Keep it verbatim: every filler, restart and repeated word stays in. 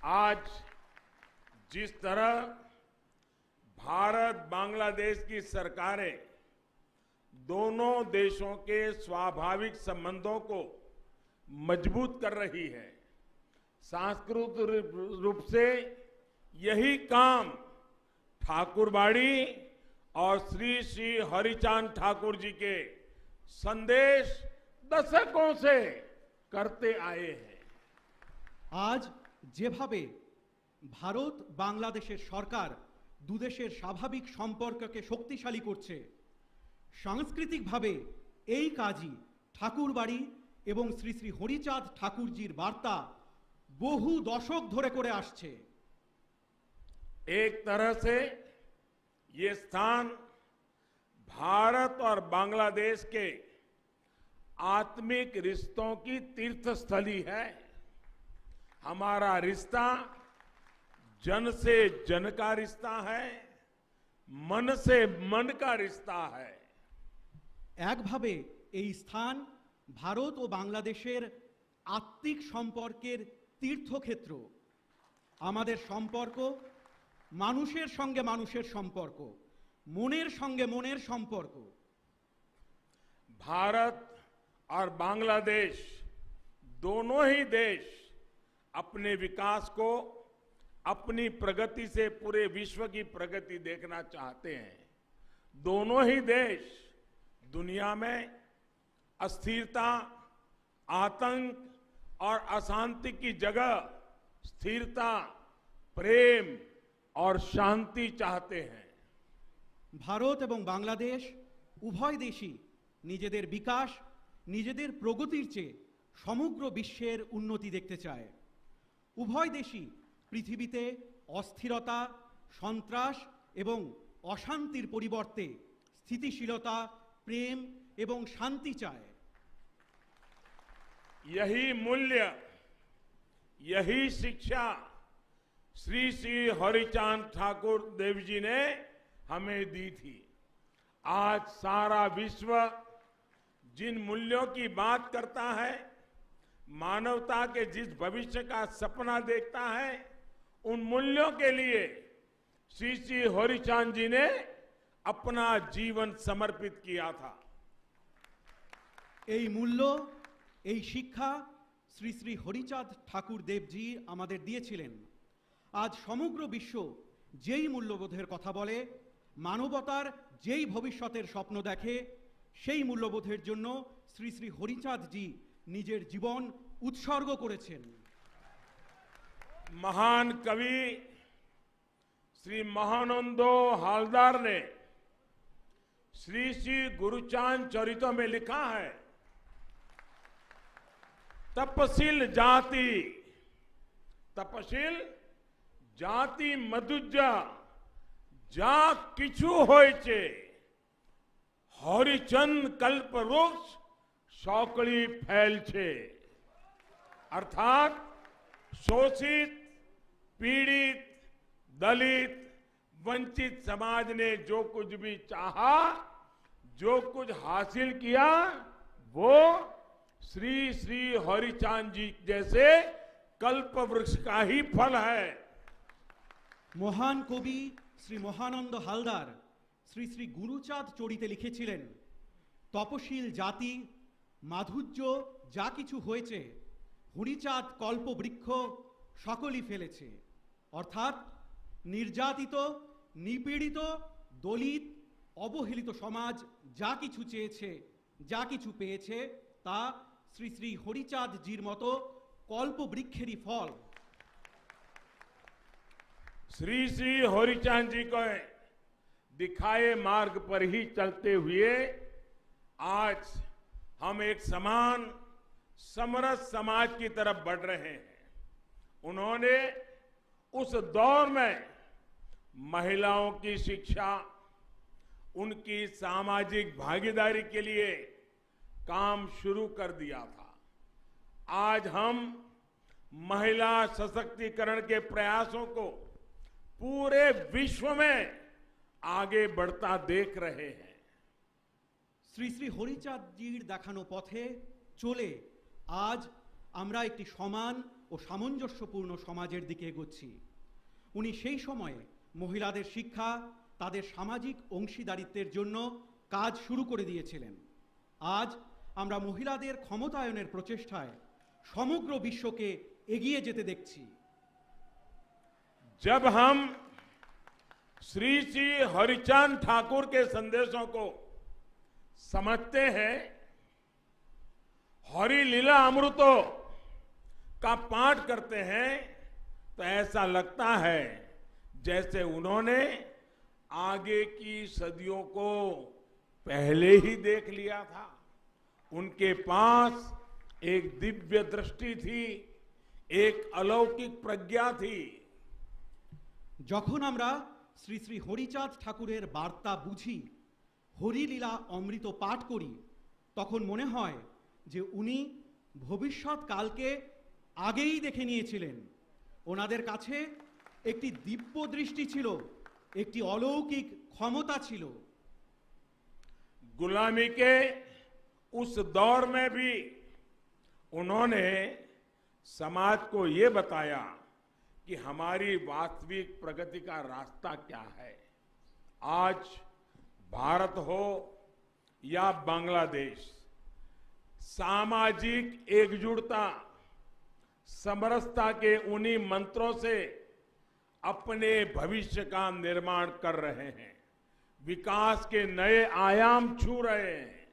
आज जिस तरह भारत बांग्लादेश की सरकारें दोनों देशों के स्वाभाविक संबंधों को मजबूत कर रही है, सांस्कृतिक रूप से यही काम ठाकुरबाड़ी और श्री श्री हरिचांद ठाकुर जी के संदेश दशकों से करते आए हैं। आज যেভাবে ভারত বাংলাদেশের সরকার দুদেশের স্বাভাবিক সম্পর্ককে শক্তিশালী করছে, সাংস্কৃতিকভাবে এই কাজই ঠাকুরবাড়ি এবং শ্রী শ্রী হরিচাঁদ ঠাকুরজির বার্তা বহু দশক ধরে করে আসছে। एक तरह से ये स्थान भारत और बांग्लादेश के आत्मिक रिश्तों की तीर्थस्थली है। हमारा रिश्ता जन से जन का रिश्ता है, मन से मन का रिश्ता है। একভাবে এই স্থান ভারত ও বাংলাদেশের আত্মিক সম্পর্কের তীর্থক্ষেত্র। আমাদের সম্পর্ক মানুষের সঙ্গে মানুষের সম্পর্ক, মনের সঙ্গে মনের সম্পর্ক। भारत और बांग्लादेश दोनों ही देश अपने विकास को अपनी प्रगति से पूरे विश्व की प्रगति देखना चाहते हैं। दोनों ही देश दुनिया में अस्थिरता, आतंक और अशांति की जगह स्थिरता, प्रेम और शांति चाहते हैं। ভারত এবং বাংলাদেশ উভয় দেশই নিজেদের বিকাশ, নিজেদের প্রগতির চেয়ে সমগ্র বিশ্বের উন্নতি দেখতে চায়। উভয় দেশই পৃথিবীতে অস্থিরতা, সন্ত্রাস এবং অশান্তির পরিবর্তে স্থিতিশীলতা, প্রেম এবং শান্তি চায়। यही मूल्य, यही शिक्षा श्री श्री हरिचांद ठाकुर देव जी ने हमें दी थी। आज सारा विश्व जिन मूल्यों की बात करता है, मानवता के जिस भविष्य का सपना देखता है, उन मूल्यों के लिए श्री श्री हरिचांद जी ने अपना जीवन समर्पित किया था। এই মূল্য, এই শিক্ষা শ্রী শ্রী হরিচাঁদ ঠাকুর দেবজি আমাদের দিয়েছিলেন। আজ সমগ্র বিশ্ব যেই মূল্যবোধের কথা বলে, মানবতার যেই ভবিষ্যতের স্বপ্ন দেখে, সেই মূল্যবোধের জন্য শ্রী শ্রী হরিচাঁদ জি নিজের জীবন উৎসর্গ করেছেন। महान कवि श्री महानंदो हालदार ने श्री श्री गुरुचांद चरितों में लिखा है, तपशील जाति तपशील जाति मधुजा जा किछु होइचे हरिचंद कल्प वृक्ष सौकड़ी फैल छे। अर्थात शोषित, पीड़ित, दलित, वंचित समाज ने जो कुछ भी चाहा, जो कुछ हासिल किया, वो श्री श्री हरिचांद जी जैसे कल्प वृक्ष का ही फल है। মহান কবি শ্রী মহানন্দ হালদার শ্রী শ্রী গুরুচাঁদ চরিতে লিখেছিলেন, তপশীল জাতি মাধুর্য যা কিছু হয়েছে হরিচাঁদ কল্পবৃক্ষ সকলই ফেলেছে। অর্থাৎ নির্যাতিত, নিপীড়িত, দলিত, অবহেলিত সমাজ যা কিছু চেয়েছে, যা কিছু পেয়েছে, তা শ্রী শ্রী হরিচাঁদ জির মতো কল্পবৃক্ষেরই ফল। श्री श्री हरिचांद जी को दिखाए मार्ग पर ही चलते हुए आज हम एक समान समरस समाज की तरफ बढ़ रहे हैं। उन्होंने उस दौर में महिलाओं की शिक्षा, उनकी सामाजिक भागीदारी के लिए काम शुरू कर दिया था। आज हम महिला सशक्तिकरण के प्रयासों को पूरे विश्व में आगे बढ़ता देख रहे हैं। শ্রী শ্রী হরিচাঁদ জির দেখানো পথে চলে আজ আমরা একটি সমান ও সামঞ্জস্যপূর্ণ সমাজের দিকে এগোচ্ছি। উনি সেই সময়ে মহিলাদের শিক্ষা, তাদের সামাজিক অংশীদারিত্বের জন্য কাজ শুরু করে দিয়েছিলেন। আজ আমরা মহিলাদের ক্ষমতায়নের প্রচেষ্টায় সমগ্র বিশ্বকে এগিয়ে যেতে দেখছি। जब हम श्री श्री हरिचांद ठाकुर के संदेशों को समझते हैं, हरि लीला अमृतों का पाठ करते हैं, तो ऐसा लगता है जैसे उन्होंने आगे की सदियों को पहले ही देख लिया था। उनके पास एक दिव्य दृष्टि थी, एक अलौकिक प्रज्ञा थी। যখন আমরা শ্রী শ্রী হরিচাঁদ ঠাকুরের বার্তা বুঝি, হরিলীলা অমৃত পাঠ করি, তখন মনে হয় যে উনি ভবিষ্যৎ কালকে আগেই দেখে নিয়েছিলেন। ওনাদের কাছে একটি দিব্য দৃষ্টি ছিল, একটি অলৌকিক ক্ষমতা ছিল। गुलामी के उस दौर में भी उन्होंने समाज को ये बताया कि हमारी वास्तविक प्रगति का रास्ता क्या है। आज भारत हो या बांग्लादेश, सामाजिक एकजुटता, समरसता के उन्हीं मंत्रों से अपने भविष्य का निर्माण कर रहे हैं, विकास के नए आयाम छू रहे हैं।